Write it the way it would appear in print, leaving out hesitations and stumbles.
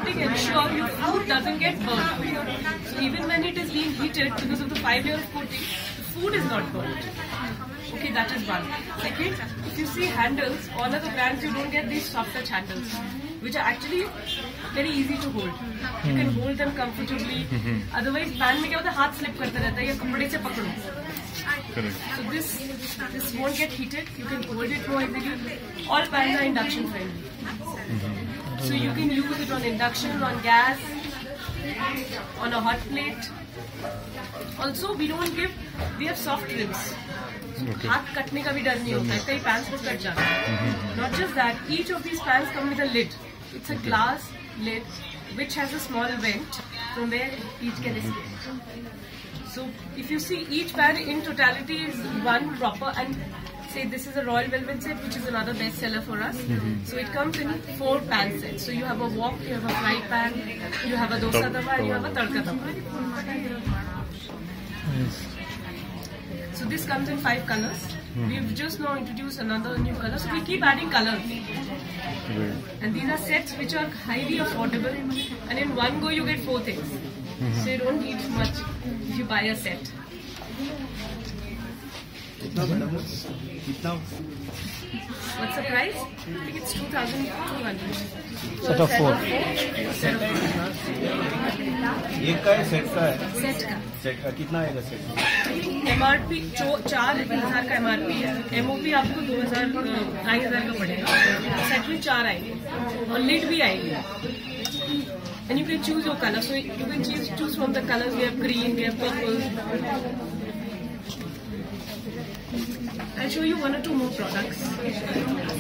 heating ensures your food doesn't get burnt. So even when it is being heated, because of the 5-layer coating, the food is not burnt. Okay, that is one. Second, if you see handles, all of the brands you don't get these soft touch handles, which are actually very easy to hold. You can hold them comfortably. Otherwise, pan में क्या होता है हाथ slip करता रहता है या कपड़े से पकड़ो. Correct. So this won't get heated. You can hold it more easily. All pans are induction friendly. So you can use it on induction, on gas, on a hot plate. Also, we have soft ribs. Okay. हाथ कटने का भी डर नहीं होता है, कई pans को कट जाता है. Not just that, each of these pans come with a lid. It's a glass lid which has a small vent from where heat can escape. So if you see, each pan in totality is one proper, and say this is a royal velvet set, which is another bestseller for us. So it comes in 4 pan sets. So you have a wok, you have a fry pan, you have a dosa tawa, and you have a tadka tawa. So this comes in 5 colors. We've just now introduced another new color. So we keep adding colors. And these are sets which are highly affordable. And in one go you get 4 things. So you don't need much if you buy a set. What's the price? I think it's 2,200. Set of 4. Set of 4. एक का है set का है. Set का. Set का कितना आएगा set? MRP 4,000 का MRP है. MOP आपको 2,000 का पड़ेगा. सेट में 4 आएंगे और लिड भी आएगी. And you can choose your color. So you can choose from the colors. We have green, we have purple. I'll show you 1 or 2 more products.